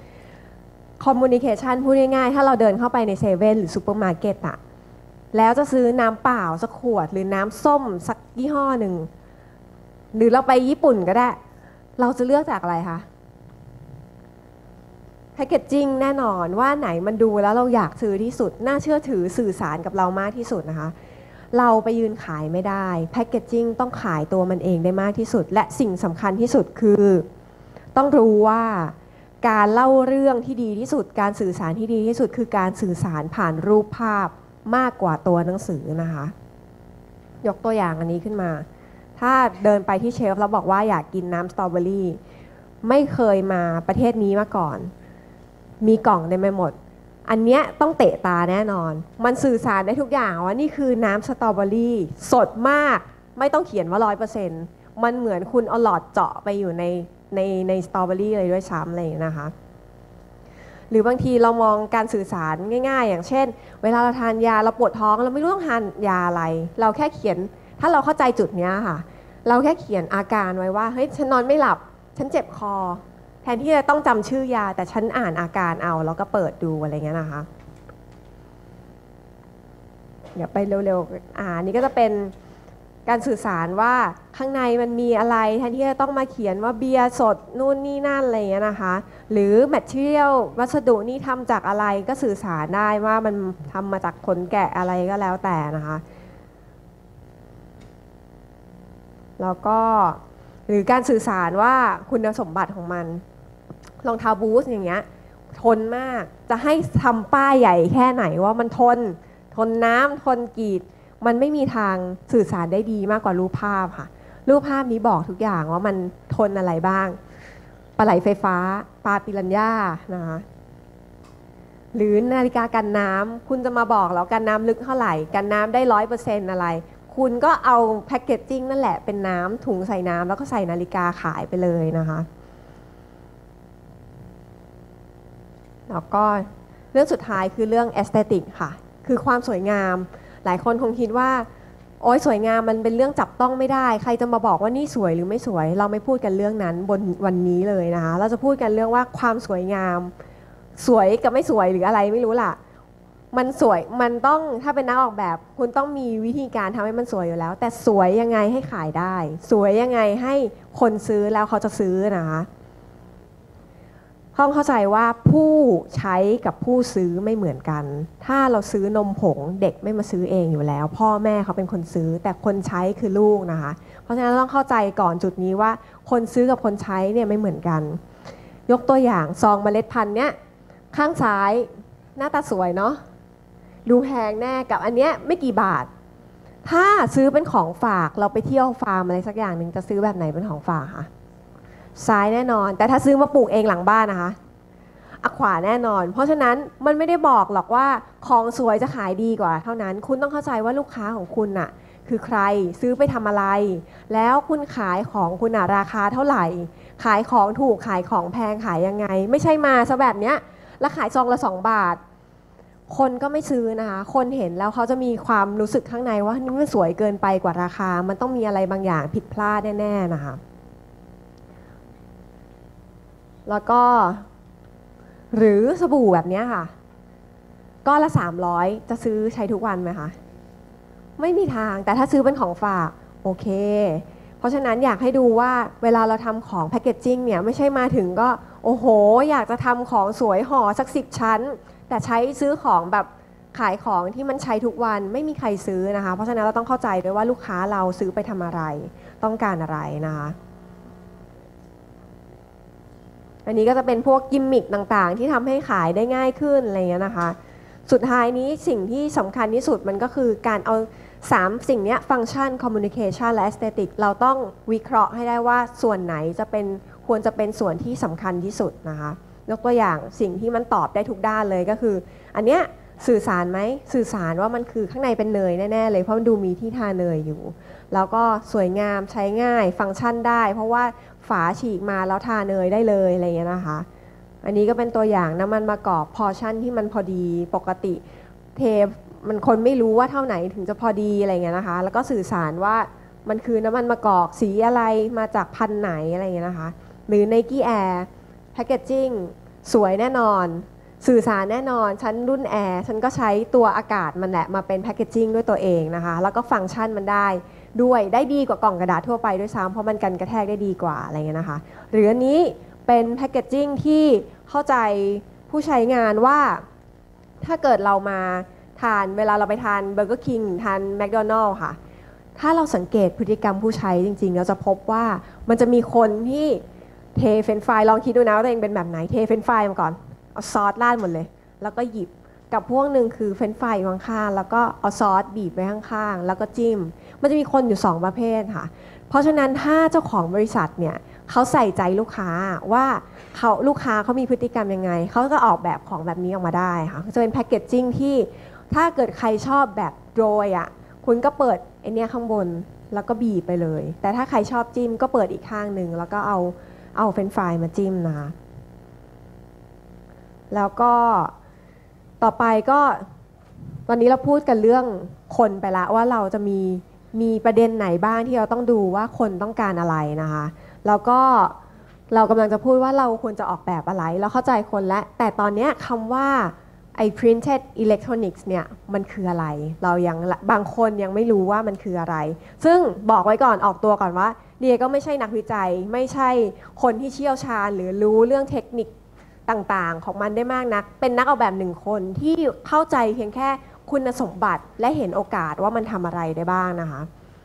communication พูดง่ายๆถ้าเราเดินเข้าไปในเซเว่นหรือซูเปอร์มาร์เก็ตอะแล้วจะซื้อน้ำเปล่าสักขวดหรือน้ำส้มสักยี่ห้อหนึ่งหรือเราไปญี่ปุ่นก็ได้เราจะเลือกจากอะไรคะแพคเกจจิ้งแน่นอนว่าไหนมันดูแล้วเราอยากซื้อที่สุดน่าเชื่อถือสื่อสารกับเรามากที่สุดนะคะเราไปยืนขายไม่ได้แพคเกจจิ้งต้องขายตัวมันเองได้มากที่สุดและสิ่งสำคัญที่สุดคือต้องรู้ว่าการเล่าเรื่องที่ดีที่สุดการสื่อสารที่ดีที่สุดคือการสื่อสารผ่านรูปภาพมากกว่าตัวหนังสือนะคะยกตัวอย่างอันนี้ขึ้นมาถ้าเดินไปที่เชลฟ์แล้วบอกว่าอยากกินน้ำสตรอเบอรี่ไม่เคยมาประเทศนี้มาก่อนมีกล่องเต็มไปหมดอันเนี้ยต้องเตะตาแน่นอนมันสื่อสารได้ทุกอย่างว่านี่คือน้ำสตรอเบอรี่สดมากไม่ต้องเขียนว่า ร้อยเปอร์เซ็นต์ มันเหมือนคุณเอาหลอดเจาะไปอยู่ในในในสตรอเบอรี่เลยด้วยซ้ำอะไรอย่างนี้นะคะหรือบางทีเรามองการสื่อสารง่ายๆอย่างเช่นเวลาเราทานยาเราปวดท้องเราไม่รู้ต้องทานยาอะไรเราแค่เขียนถ้าเราเข้าใจจุดนี้ค่ะเราแค่เขียนอาการไว้ว่าเฮ้ยฉันนอนไม่หลับฉันเจ็บคอแทนที่จะต้องจำชื่อยาแต่ฉันอ่านอาการเอาแล้วก็เปิดดูอะไรเงี้ยนะคะเดี๋ยวไปเร็วๆอ่านี่ก็จะเป็นการสื่อสารว่าข้างในมันมีอะไรแทนที่จะต้องมาเขียนว่าเบียร์สดนู่นนี่นั่นอะไรเงี้ยนะคะหรือแมทเทียลวัสดุนี่ทำจากอะไรก็สื่อสารได้ว่ามันทำมาจากขนแกะอะไรก็แล้วแต่นะคะแล้วก็หรือการสื่อสารว่าคุณสมบัติของมันรองเท้าบูทอย่างเงี้ยทนมากจะให้ทำป้ายใหญ่แค่ไหนว่ามันทนทนน้ำทนกรีดมันไม่มีทางสื่อสารได้ดีมากกว่ารูปภาพค่ะรูปภาพนี้บอกทุกอย่างว่ามันทนอะไรบ้างปลาไหลไฟฟ้าปลาปิรันย่านะคะหรือนาฬิกากันน้ำคุณจะมาบอกแล้วกันน้ำลึกเท่าไหร่กันน้ำได้ร้อยเปอร์เซ็นต์อะไรคุณก็เอาแพคเกจจิ้งนั่นแหละเป็นน้ำถุงใส่น้ำแล้วก็ใส่นาฬิกาขายไปเลยนะคะแล้วก็เรื่องสุดท้ายคือเรื่อง aesthetic ค่ะคือความสวยงามหลายคนคงคิดว่าโอ้ยสวยงามมันเป็นเรื่องจับต้องไม่ได้ใครจะมาบอกว่านี่สวยหรือไม่สวยเราไม่พูดกันเรื่องนั้นบนวันนี้เลยนะคะเราจะพูดกันเรื่องว่าความสวยงามสวยกับไม่สวยหรืออะไรไม่รู้ล่ะมันสวยมันต้องถ้าเป็นนักออกแบบคุณต้องมีวิธีการทำให้มันสวยอยู่แล้วแต่สวยยังไงให้ขายได้สวยยังไงให้คนซื้อแล้วเขาจะซื้อนะคะต้องเข้าใจว่าผู้ใช้กับผู้ซื้อไม่เหมือนกันถ้าเราซื้อนมผงเด็กไม่มาซื้อเองอยู่แล้วพ่อแม่เขาเป็นคนซื้อแต่คนใช้คือลูกนะคะเพราะฉะนั้นต้องเข้าใจก่อนจุดนี้ว่าคนซื้อกับคนใช้เนี่ยไม่เหมือนกันยกตัวอย่างซองเมล็ดพันธุ์เนี้ยข้างซ้ายหน้าตาสวยเนาะดูแพงแน่กับอันเนี้ยไม่กี่บาทถ้าซื้อเป็นของฝากเราไปเที่ยวฟาร์มอะไรสักอย่างหนึ่งจะซื้อแบบไหนเป็นของฝากคะซ้ายแน่นอนแต่ถ้าซื้อมาปลูกเองหลังบ้านนะคะอะขวาแน่นอนเพราะฉะนั้นมันไม่ได้บอกหรอกว่าของสวยจะขายดีกว่าเท่านั้นคุณต้องเข้าใจว่าลูกค้าของคุณน่ะคือใครซื้อไปทำอะไรแล้วคุณขายของคุณน่ะราคาเท่าไหร่ขายของถูกขายของแพงขายยังไงไม่ใช่มาซะแบบเนี้ยแล้วขายซองละสองบาทคนก็ไม่ซื้อนะคะคนเห็นแล้วเขาจะมีความรู้สึกข้างในว่านี่มันสวยเกินไปกว่าราคามันต้องมีอะไรบางอย่างผิดพลาดแน่ๆนะคะแล้วก็หรือสบู่แบบนี้ค่ะก้อนละสามร้อยจะซื้อใช้ทุกวันไหมคะไม่มีทางแต่ถ้าซื้อเป็นของฝากโอเคเพราะฉะนั้นอยากให้ดูว่าเวลาเราทำของแพคเกจจิ้งเนี่ยไม่ใช่มาถึงก็โอ้โหอยากจะทำของสวยห่อสักสิบชั้นแต่ใช้ซื้อของแบบขายของที่มันใช้ทุกวันไม่มีใครซื้อนะคะเพราะฉะนั้นเราต้องเข้าใจด้วยว่าลูกค้าเราซื้อไปทำอะไรต้องการอะไรนะคะอันนี้ก็จะเป็นพวกกิมมิคต่างๆที่ทำให้ขายได้ง่ายขึ้นอะไรเงี้ยนะคะสุดท้ายนี้สิ่งที่สำคัญที่สุดมันก็คือการเอาสามสิ่งนี้ฟังก์ชัน communication และ aesthetic เราต้องวิเคราะห์ให้ได้ว่าส่วนไหนจะเป็นควรจะเป็นส่วนที่สำคัญที่สุดนะคะยกตัวอย่างสิ่งที่มันตอบได้ทุกด้านเลยก็คืออันเนี้ยสื่อสารไหมสื่อสารว่ามันคือข้างในเป็นเนยแน่ๆเลยเพราะมันดูมีที่ทาเนยอยู่แล้วก็สวยงามใช้ง่ายฟังก์ชันได้เพราะว่าฝาฉีกมาแล้วทาเนยได้เลยอะไรเงี้ยนะคะอันนี้ก็เป็นตัวอย่างน้ำมันมะกอกพอชั่นที่มันพอดีปกติเทมันคนไม่รู้ว่าเท่าไหนถึงจะพอดีอะไรเงี้ยนะคะแล้วก็สื่อสารว่ามันคือน้ำมันมะกอกสีอะไรมาจากพันธุ์ไหนอะไรเงี้ยนะคะหรือ Nike Air แพคเกจจิ้งสวยแน่นอนสื่อสารแน่นอนฉันรุ่นแอร์ฉันก็ใช้ตัวอากาศมันแหละมาเป็นแพคเกจจิ้งด้วยตัวเองนะคะแล้วก็ฟังก์ชันมันได้ด้วยได้ดีกว่ากล่องกระดาษทั่วไปด้วยซ้ำเพราะมันกันกระแทกได้ดีกว่าอะไรเงี้ยนะคะหรืออันนี้เป็นแพคเกจจิ้งที่เข้าใจผู้ใช้งานว่าถ้าเกิดเรามาทานเวลาเราไปทานเบอร์เกอร์คิงทานแมคโดนัลล์ค่ะถ้าเราสังเกตพฤติกรรมผู้ใช้จริงๆเราจะพบว่ามันจะมีคนที่เทเฟรนช์ฟรายลองคิดดูนะว่าตัวเองเป็นแบบไหนเทเฟรนช์ฟรายมาก่อนเอาซอสราดหมดเลยแล้วก็หยิบกับพวกหนึ่งคือเฟรนช์ฟรายอยู่ข้างๆแล้วก็เอาซอสบีบไว้ข้างๆแล้วก็จิ้มมันจะมีคนอยู่สองประเภทค่ะเพราะฉะนั้นถ้าเจ้าของบริษัทเนี่ยเขาใส่ใจลูกค้าว่าเขาลูกค้าเขามีพฤติกรรมยังไงเขาก็ออกแบบของแบบนี้ออกมาได้ค่ะจะเป็นแพคเกจจิ้งที่ถ้าเกิดใครชอบแบบโรยอ่ะคุณก็เปิดไอเนี้ยข้างบนแล้วก็บีบไปเลยแต่ถ้าใครชอบจิ้มก็เปิดอีกข้างหนึ่งแล้วก็เอาเอาเฟรนช์ฟรายมาจิ้มนะคะแล้วก็ต่อไปก็ตอนนี้เราพูดกันเรื่องคนไปละว่าเราจะมีมีประเด็นไหนบ้างที่เราต้องดูว่าคนต้องการอะไรนะคะแล้วก็เรากำลังจะพูดว่าเราควรจะออกแบบอะไรเราเข้าใจคนแล้วแต่ตอนนี้คำว่าไอ้ printed electronics เนี่ยมันคืออะไรเรายังบางคนยังไม่รู้ว่ามันคืออะไรซึ่งบอกไว้ก่อนออกตัวก่อนว่าเดียก็ไม่ใช่นักวิจัยไม่ใช่คนที่เชี่ยวชาญหรือรู้เรื่องเทคนิคต่างๆของมันได้มากนักเป็นนักออกแบบหนึ่งคนที่เข้าใจเพียงแค่คุณสมบัติและเห็นโอกาสว่ามันทำอะไรได้บ้างนะคะ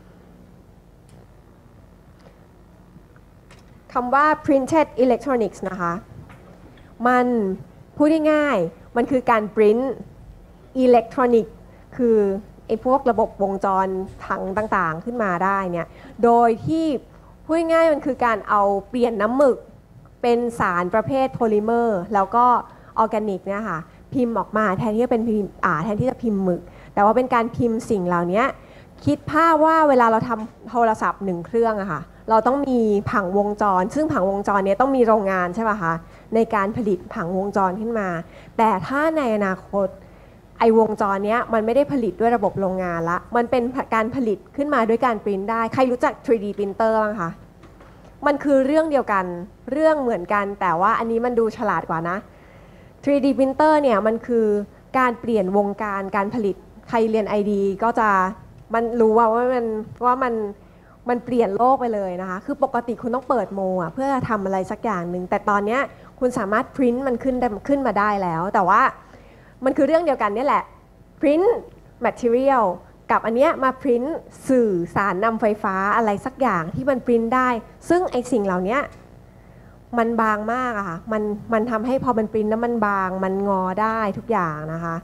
คำว่า printed electronics นะคะมันพูดง่ายๆมันคือการปริ้นอิเล็กทรอนิกส์คือไอ้พวกระบบวงจรถังต่างๆขึ้นมาได้เนี่ยโดยที่พูดง่ายๆมันคือการเอาเปลี่ยนน้ำหมึกเป็นสารประเภทโพลิเมอร์แล้วก็ออร์แกนิกเนี่ยค่ะพิมพ์ออกมาแทนที่จะเป็นพิมพ์อ่าแทนที่จะพิมพ์หมึกแต่ว่าเป็นการพิมพ์สิ่งเหล่านี้คิดภาพว่าเวลาเราทำโทรศัพท์หนึ่งเครื่องอะค่ะเราต้องมีผังวงจรซึ่งผังวงจรนี้ต้องมีโรงงานใช่ป่ะคะในการผลิตผังวงจรขึ้นมาแต่ถ้าในอนาคตไอวงจรนี้มันไม่ได้ผลิตด้วยระบบโรงงานละมันเป็นการผลิตขึ้นมาด้วยการปริ้นได้ใครรู้จัก ทรี ดี printer บ้างคะมันคือเรื่องเดียวกันเรื่องเหมือนกันแต่ว่าอันนี้มันดูฉลาดกว่านะ ทรี ดี printer เนี่ยมันคือการเปลี่ยนวงการการผลิตใครเรียน ไอ ดี ก็จะมันรู้ว่ามันว่ามันมันเปลี่ยนโลกไปเลยนะคะคือปกติคุณต้องเปิดโมอ่ะเพื่อทำอะไรสักอย่างหนึ่งแต่ตอนนี้คุณสามารถพิมพ์มันขึ้นขึ้นมาได้แล้วแต่ว่ามันคือเรื่องเดียวกันนี่แหละ print material กับอันเนี้ยมาพิมพ์สื่อสารนำไฟฟ้าอะไรสักอย่างที่มันพิมพ์ได้ซึ่งไอสิ่งเหล่านี้มันบางมากอะค่ะมันมันทำให้พอมันปริ้นแล้วมันบางมันงอได้ทุกอย่างนะคะ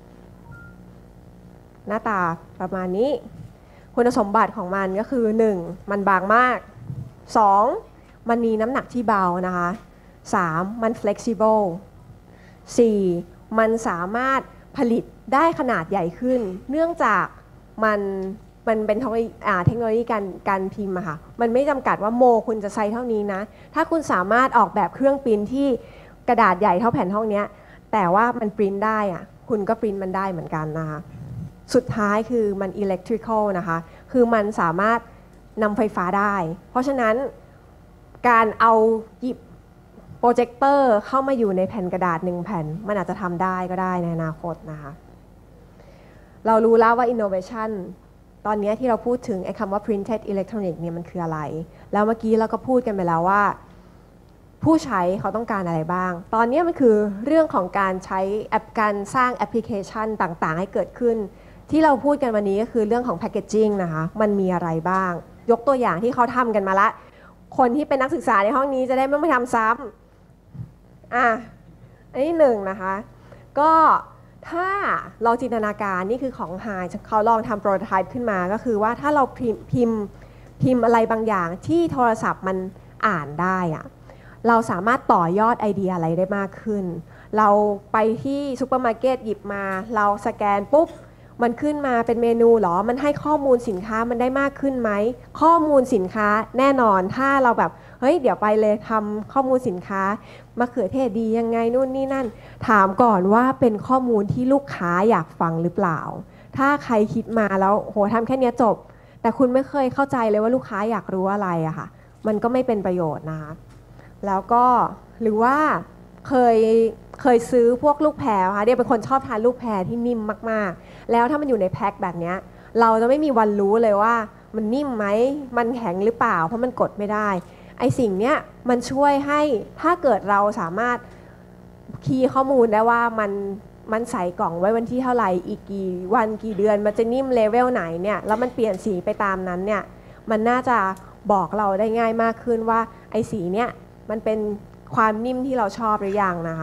หน้าตาประมาณนี้คุณสมบัติของมันก็คือหนึ่งมันบางมากสองมันมีน้ำหนักที่เบานะคะสามมัน flexible สี่มันสามารถผลิตได้ขนาดใหญ่ขึ้นเนื่องจากมันมันเป็นเทคโนโลยีเทคโนโลยีการการพิมพ์อะค่ะมันไม่จำกัดว่าโมคุณจะใช้เท่านี้นะถ้าคุณสามารถออกแบบเครื่องปริ้นที่กระดาษใหญ่เท่าแผ่นห้องนี้แต่ว่ามันปริ้นได้อะคุณก็ปริ้นมันได้เหมือนกันนะคะสุดท้ายคือมัน electrical นะคะคือมันสามารถนำไฟฟ้าได้เพราะฉะนั้นการเอาหยิบโปรเจคเตอร์เข้ามาอยู่ในแผ่นกระดาษหนึ่งแผ่นมันอาจจะทำได้ก็ได้ในอนาคตนะคะเรารู้แล้วว่า innovation ตอนนี้ที่เราพูดถึงไอ้คำว่า printed electronics เนี่ยมันคืออะไรแล้วเมื่อกี้เราก็พูดกันไปแล้วว่าผู้ใช้เขาต้องการอะไรบ้างตอนนี้มันคือเรื่องของการใช้แอปการสร้างแอปพลิเคชันต่างๆให้เกิดขึ้นที่เราพูดกันวันนี้ก็คือเรื่องของ packaging นะคะมันมีอะไรบ้างยกตัวอย่างที่เขาทำกันมาละคนที่เป็นนักศึกษาในห้องนี้จะได้ไม่ต้องไปทำซ้ำอ่ะอันนี้หนึ่งนะคะก็ถ้าเราจินตนาการนี่คือของไฮเขาลองทำโปรโตไทป์ขึ้นมาก็คือว่าถ้าเราพิมพ์พิมพ์พิมพ์อะไรบางอย่างที่โทรศัพท์มันอ่านได้อะเราสามารถต่อยอดไอเดียอะไรได้มากขึ้นเราไปที่ซูเปอร์มาร์เก็ตหยิบมาเราสแกนปุ๊บมันขึ้นมาเป็นเมนูหรอมันให้ข้อมูลสินค้ามันได้มากขึ้นไหมข้อมูลสินค้าแน่นอนถ้าเราแบบเฮ้ยเดี๋ยวไปเลยทำข้อมูลสินค้ามะเขือเทศดียังไงนู่นนี่นั่นถามก่อนว่าเป็นข้อมูลที่ลูกค้าอยากฟังหรือเปล่าถ้าใครคิดมาแล้วโหทำแค่นี้จบแต่คุณไม่เคยเข้าใจเลยว่าลูกค้าอยากรู้อะไรอะค่ะมันก็ไม่เป็นประโยชน์นะคะแล้วก็หรือว่าเคยเคยซื้อพวกลูกแพรค่ะเดี๋ยวเป็นคนชอบทานลูกแพรที่นิ่มมากๆแล้วถ้ามันอยู่ในแพ็คแบบนี้เราจะไม่มีวันรู้เลยว่ามันนิ่มไหมมันแข็งหรือเปล่าเพราะมันกดไม่ได้ไอสิ่งเนี้ยมันช่วยให้ถ้าเกิดเราสามารถคีย์ข้อมูลได้ว่ามันมันใส่กล่องไว้วันที่เท่าไหร่อีกกี่วันกี่เดือนมันจะนิ่มเลเวลไหนเนี่ยแล้วมันเปลี่ยนสีไปตามนั้นเนี่ยมันน่าจะบอกเราได้ง่ายมากขึ้นว่าไอสีเนี้ยมันเป็นความนิ่มที่เราชอบหรือยังนะคะ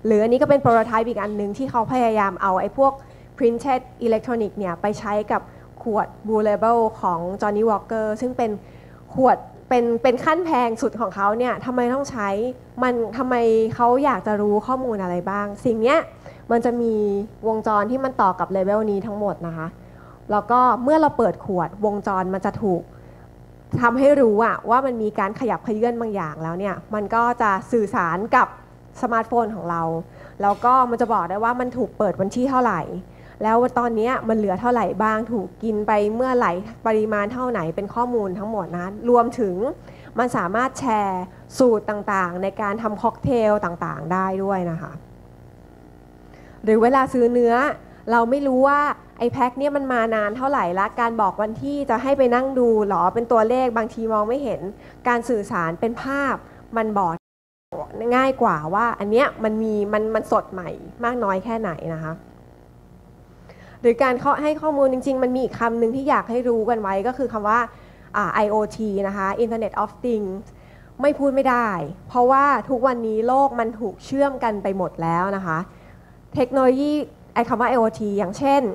หรืออันนี้ก็เป็นโปรโตไทป์อีกอันหนึ่งที่เขาพยายามเอาไอ้พวก printed electronic เนี่ยไปใช้กับขวด Blue Label ของ Johnny Walker ซึ่งเป็นขวดเป็นเป็นขั้นแพงสุดของเขาเนี่ยทำไมต้องใช้มันทำไมเขาอยากจะรู้ข้อมูลอะไรบ้างสิ่งเนี้ยมันจะมีวงจรที่มันต่อกับเลเวลนี้ทั้งหมดนะคะแล้วก็เมื่อเราเปิดขวดวงจรมันจะถูกทำให้รู้อะว่ามันมีการขยับเขยื่อนบางอย่างแล้วเนี่ยมันก็จะสื่อสารกับสมาร์ทโฟนของเราแล้วก็มันจะบอกได้ว่ามันถูกเปิดวันที่เท่าไหร่แล้วตอนนี้มันเหลือเท่าไหร่บ้างถูกกินไปเมื่อไหร่ปริมาณเท่าไหนเป็นข้อมูลทั้งหมดนะรวมถึงมันสามารถแชร์สูตรต่างๆในการทำค็อกเทลต่างๆได้ด้วยนะคะหรือเวลาซื้อเนื้อเราไม่รู้ว่าไอ้แพ็คเนี่ยมันมานานเท่าไหร่ละการบอกวันที่จะให้ไปนั่งดูหรอเป็นตัวเลขบางทีมองไม่เห็นการสื่อสารเป็นภาพมันบอกง่ายกว่าว่าอันเนี้ยมันมีมันมันสดใหม่มากน้อยแค่ไหนนะคะหรือการให้ข้อมูลจริงๆมันมีอีกคำหนึ่งที่อยากให้รู้กันไว้ก็คือคำว่า ไอ โอ ที นะคะ Internet of Things ไม่พูดไม่ได้เพราะว่าทุกวันนี้โลกมันถูกเชื่อมกันไปหมดแล้วนะคะเทคโนโลยีไอ้คำว่า ไอ โอ ที อย่างเช่น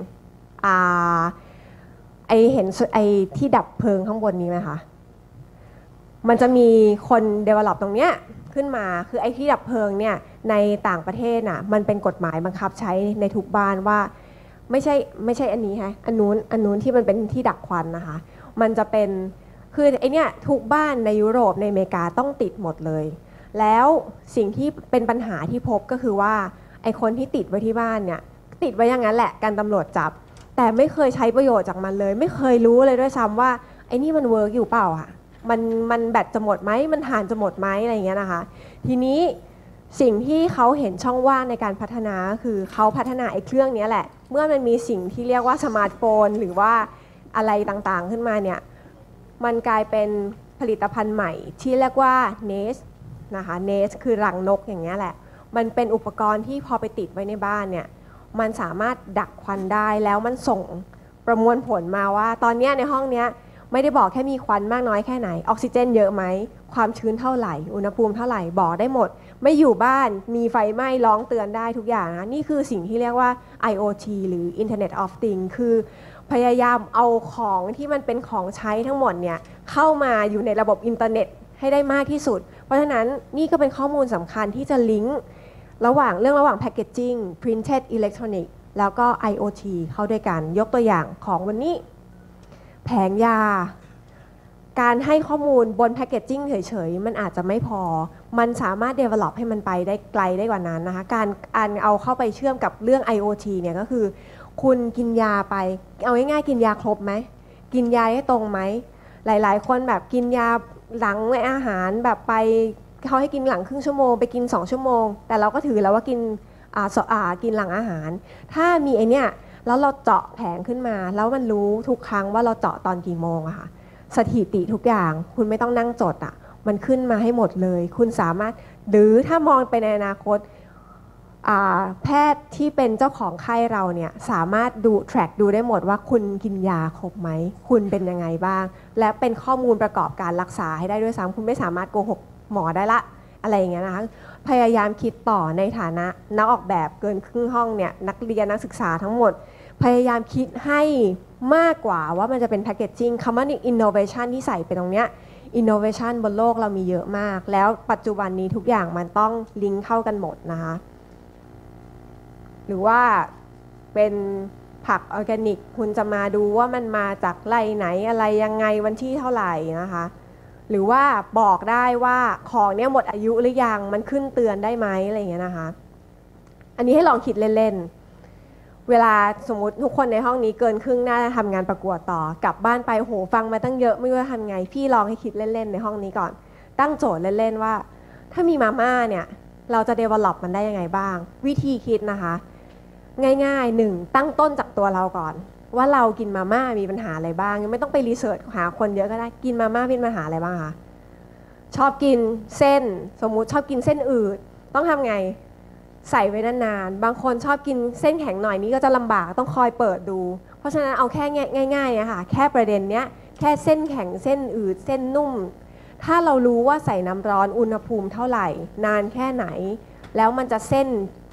ไอเห็นไอที่ดับเพลิงข้างบนนี้ไหมคะมันจะมีคน develop ตรงเนี้ยขึ้นมาคือไอที่ดับเพลิงเนี่ยในต่างประเทศน่ะมันเป็นกฎหมายบังคับใช้ในทุกบ้านว่าไม่ใช่ไม่ใช่อันนี้ฮะอันนู้นอันนู้นที่มันเป็นที่ดักควันนะคะมันจะเป็นคือไอเนี้ยทุกบ้านในยุโรปในอเมริกาต้องติดหมดเลยแล้วสิ่งที่เป็นปัญหาที่พบก็คือว่าไอคนที่ติดไว้ที่บ้านเนี่ยติดไว้อย่างนั้นแหละการตำรวจจับแต่ไม่เคยใช้ประโยชน์จากมันเลยไม่เคยรู้เลยด้วยซ้ำว่าไอ้นี่มันเวิร์กอยู่เปล่าอะมันมันแบตจะหมดไหมมันถ่านจะหมดไหมอะไรอย่างเงี้ยนะคะทีนี้สิ่งที่เขาเห็นช่องว่างในการพัฒนาคือเขาพัฒนาไอ้เครื่องนี้แหละเมื่อมันมีสิ่งที่เรียกว่าสมาร์ทโฟนหรือว่าอะไรต่างๆขึ้นมาเนี่ยมันกลายเป็นผลิตภัณฑ์ใหม่ที่เรียกว่า Nest นะคะ Nest คือรังนกอย่างเงี้ยแหละมันเป็นอุปกรณ์ที่พอไปติดไว้ในบ้านเนี่ยมันสามารถดักควันได้แล้วมันส่งประมวลผลมาว่าตอนนี้ในห้องนี้ไม่ได้บอกแค่มีควันมากน้อยแค่ไหนออกซิเจนเยอะไหมความชื้นเท่าไหร่อุณหภูมิเท่าไหร่บอกได้หมดไม่อยู่บ้านมีไฟไหม้ร้องเตือนได้ทุกอย่างนะนี่คือสิ่งที่เรียกว่า ไอ โอ ที หรือ Internet of Things คือพยายามเอาของที่มันเป็นของใช้ทั้งหมดเนี่ยเข้ามาอยู่ในระบบอินเทอร์เน็ตให้ได้มากที่สุดเพราะฉะนั้นนี่ก็เป็นข้อมูลสำคัญที่จะลิงก์ระหว่างเรื่องระหว่าง packaging printed electronic แล้วก็ ไอ โอ ที เข้าด้วยกันยกตัวอย่างของวันนี้แผงยาการให้ข้อมูลบน packaging เฉยๆมันอาจจะไม่พอมันสามารถ develop ให้มันไปได้ไกลได้กว่านั้นนะคะการอันเอาเข้าไปเชื่อมกับเรื่อง ไอ โอ ที เนี่ยก็คือคุณกินยาไปเอาง่ายๆกินยาครบไหมกินยาให้ตรงไหมหลายๆคนแบบกินยาหลังอาหารแบบไปเขาให้กินหลังครึ่งชั่วโมงไปกินสองชั่วโมงแต่เราก็ถือแล้วว่ากินอ่าอ่ากินหลังอาหารถ้ามีไอเนี้ยแล้วเราเจาะแผงขึ้นมาแล้วมันรู้ทุกครั้งว่าเราเจาะตอนกี่โมงอะค่ะสถิติทุกอย่างคุณไม่ต้องนั่งจดอะมันขึ้นมาให้หมดเลยคุณสามารถหรือถ้ามองไปในอนาคตแพทย์ที่เป็นเจ้าของไข้เราเนี่ยสามารถดู track ดูได้หมดว่าคุณกินยาครบไหมคุณเป็นยังไงบ้างและเป็นข้อมูลประกอบการรักษาให้ได้ด้วยซ้ำคุณไม่สามารถโกหกหมอได้ละอะไรอย่างเงี้ยนะคะพยายามคิดต่อในฐานะนักออกแบบเกินครึ่งห้องเนี่ยนักเรียนนักศึกษาทั้งหมดพยายามคิดให้มากกว่าว่ามันจะเป็นแพคเกจจิ้งคำว่า innovation ที่ใส่ไปตรงเนี้ย innovation บนโลกเรามีเยอะมากแล้วปัจจุบันนี้ทุกอย่างมันต้องลิงก์เข้ากันหมดนะคะหรือว่าเป็นผักออร์แกนิกคุณจะมาดูว่ามันมาจากไร่ไหนอะไรยังไงวันที่เท่าไหร่นะคะหรือว่าบอกได้ว่าของเนี้ยหมดอายุหรือยังมันขึ้นเตือนได้ไหมอะไรอย่างเงี้ยนะคะอันนี้ให้ลองคิดเล่นๆเวลาสมมุติทุกคนในห้องนี้เกินครึ่งน่าจะทำงานประกวดต่อกลับบ้านไปโหฟังมาตั้งเยอะไม่รู้จะทำไงพี่ลองให้คิดเล่นๆในห้องนี้ก่อนตั้งโจทย์เล่นๆว่าถ้ามีมาม่าเนี่ยเราจะ develop มันได้ยังไงบ้างวิธีคิดนะคะง่ายๆหนึ่งตั้งต้นจากตัวเราก่อนว่าเรากินมาม่ามีปัญหาอะไรบ้างยังไม่ต้องไปรีเสิร์ชหาคนเยอะก็ได้กินมาม่ามีปัญหาอะไรบ้างคะชอบกินเส้นสมมุติชอบกินเส้นอืดต้องทำไงใส่ไว้นานๆบางคนชอบกินเส้นแข็งหน่อยนี้ก็จะลำบากต้องคอยเปิดดูเพราะฉะนั้นเอาแค่ง่ายๆอะค่ะแค่ประเด็นเนี้ยแค่เส้นแข็งเส้นอืดเส้นนุ่มถ้าเรารู้ว่าใส่น้ำร้อนอุณหภูมิเท่าไหร่นานแค่ไหนแล้วมันจะเส้น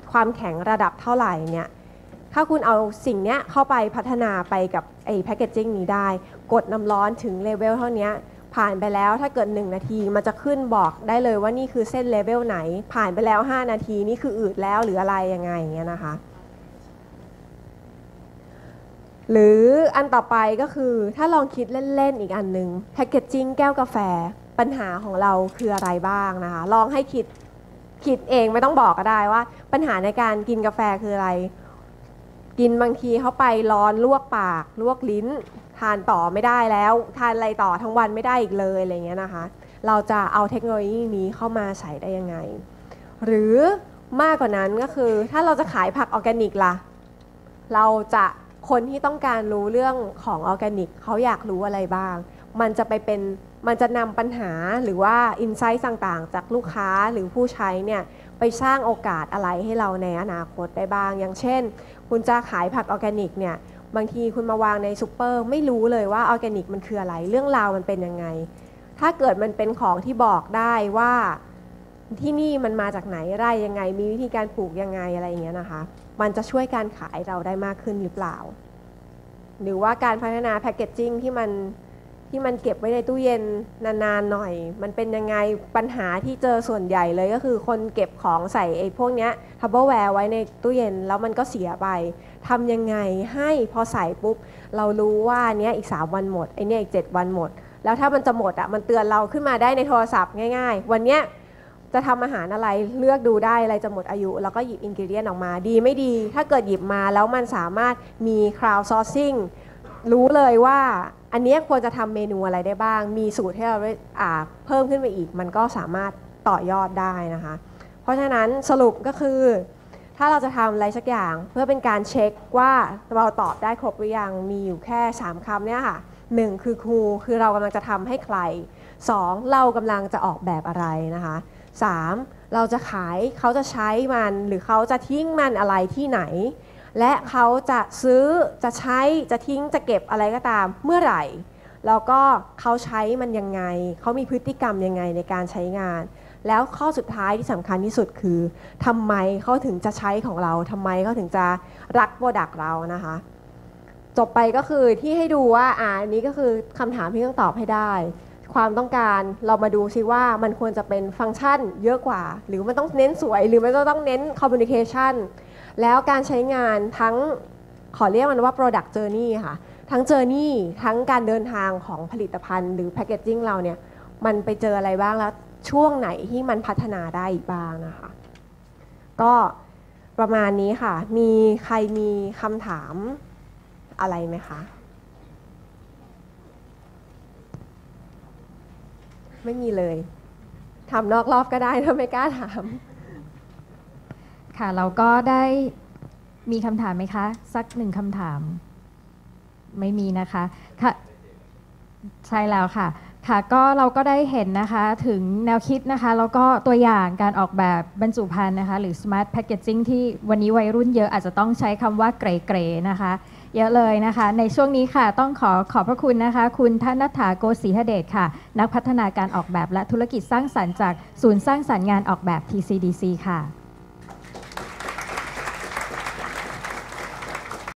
ความแข็งระดับเท่าไหร่เนี่ยถ้าคุณเอาสิ่งเนี้ยเข้าไปพัฒนาไปกับไอ้แพคเกจจิ้งนี้ได้กดน้ำร้อนถึงเลเวลเท่านี้ผ่านไปแล้วถ้าเกิดหนึ่งนาทีมันจะขึ้นบอกได้เลยว่านี่คือเส้นเลเวลไหนผ่านไปแล้วห้านาทีนี่คืออืดแล้วหรืออะไรยังไงอย่างเงี้ยนะคะหรืออันต่อไปก็คือถ้าลองคิดเล่นๆอีกอันหนึ่งแพคเกจจิ้งแก้วกาแฟปัญหาของเราคืออะไรบ้างนะคะลองให้คิดคิดเองไม่ต้องบอกก็ได้ว่าปัญหาในการกินกาแฟคืออะไรกินบางทีเข้าไปร้อนลวกปากลวกลิ้นทานต่อไม่ได้แล้วทานอะไรต่อทั้งวันไม่ได้อีกเลยอะไรเงี้ยนะคะเราจะเอาเทคโนโลยีนี้เข้ามาใช้ได้ยังไงหรือมากกว่านั้นก็คือถ้าเราจะขายผักออร์แกนิกล่ะเราจะคนที่ต้องการรู้เรื่องของออร์แกนิกเขาอยากรู้อะไรบ้างมันจะไปเป็นมันจะนำปัญหาหรือว่าอินไซต์ต่างๆจากลูกค้าหรือผู้ใช้เนี่ยไปสร้างโอกาสอะไรให้เราในอนาคตได้บ้างอย่างเช่นคุณจะขายผักออร์แกนิกเนี่ยบางทีคุณมาวางในซูเปอร์ไม่รู้เลยว่าออร์แกนิกมันคืออะไรเรื่องราวมันเป็นยังไงถ้าเกิดมันเป็นของที่บอกได้ว่าที่นี่มันมาจากไหนไร่ยังไงมีวิธีการปลูกยังไงอะไรอย่างเงี้ยนะคะมันจะช่วยการขายเราได้มากขึ้นหรือเปล่าหรือว่าการพัฒนาแพคเกจจิ้งที่มันที่มันเก็บไว้ในตู้เย็นนานๆหน่อยมันเป็นยังไงปัญหาที่เจอส่วนใหญ่เลยก็คือคนเก็บของใส่ไอ้พวกเนี้ยทับเบิลแวร์ไว้ในตู้เย็นแล้วมันก็เสียไปทำยังไงให้พอใส่ปุ๊บเรารู้ว่าเนี้ยอีกสามวันหมดไอ้เนี้ยอีกเจ็ดวันหมดแล้วถ้ามันจะหมดอ่ะมันเตือนเราขึ้นมาได้ในโทรศัพท์ง่ายๆวันเนี้ยจะทำอาหารอะไรเลือกดูได้อะไรจะหมดอายุแล้วก็หยิบอินกิเดียนออกมาดีไม่ดีถ้าเกิดหยิบมาแล้วมันสามารถมี crowd sourcing รู้เลยว่าอันนี้ควรจะทำเมนูอะไรได้บ้างมีสูตรให้เราเพิ่มขึ้นไปอีกมันก็สามารถต่อยอดได้นะคะเพราะฉะนั้นสรุปก็คือถ้าเราจะทำอะไรสักอย่างเพื่อเป็นการเช็คว่าเราตอบได้ครบหรือยังมีอยู่แค่สามคำเนี่ยค่ะหนึ่งคือครูคือเรากำลังจะทำให้ใครสองเรากำลังจะออกแบบอะไรนะคะสามเราจะขายเขาจะใช้มันหรือเขาจะทิ้งมันอะไรที่ไหนและเขาจะซื้อจะใช้จะทิ้งจะเก็บอะไรก็ตามเมื่อไหร่แล้วก็เขาใช้มันยังไงเขามีพฤติกรรมยังไงในการใช้งานแล้วข้อสุดท้ายที่สำคัญที่สุดคือทำไมเขาถึงจะใช้ของเราทำไมเขาถึงจะรักโปรดักต์เรานะคะจบไปก็คือที่ให้ดูว่าอ่าอันนี้ก็คือคำถามที่ต้องตอบให้ได้ความต้องการเรามาดูซิว่ามันควรจะเป็นฟังก์ชันเยอะกว่าหรือมันต้องเน้นสวยหรือมันต้องเน้น communication แล้วการใช้งานทั้งขอเรียกมันว่า product journey ค่ะทั้ง journey ทั้งการเดินทางของผลิตภัณฑ์หรือ packaging เราเนี่ยมันไปเจออะไรบ้างแล้วช่วงไหนที่มันพัฒนาได้อีกบ้างนะคะก็ประมาณนี้ค่ะมีใครมีคำถามอะไรไหมคะไม่มีเลยถามนอกรอบก็ได้ถ้าไม่กล้าถามค่ะเราก็ได้มีคำถามไหมคะสักหนึ่งคำถามไม่มีนะคะค่ะใช่แล้วค่ะค่ะก็เราก็ได้เห็นนะคะถึงแนวคิดนะคะแล้วก็ตัวอย่างการออกแบบบรรจุภัณฑ์นะคะหรือ smart packaging ที่วันนี้วัยรุ่นเยอะอาจจะต้องใช้คำว่าเก๋ๆนะคะเยอะเลยนะคะในช่วงนี้ค่ะต้องขอขอบพระคุณนะคะคุณธนัฐฐาโกสีหเดชค่ะนักพัฒนาการออกแบบและธุรกิจสร้างสรรค์จากศูนย์สร้างสรรค์งานออกแบบ ที ซี ดี ซี ค่ะ